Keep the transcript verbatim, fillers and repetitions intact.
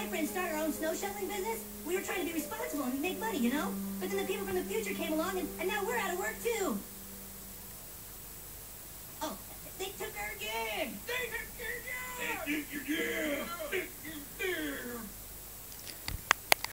my friend started our own snow shoveling business, we were trying to be responsible and make money, you know? But then the people from the future came along, and, and now we're out of work, too. Oh, they took our gig! They took your job! They took your job!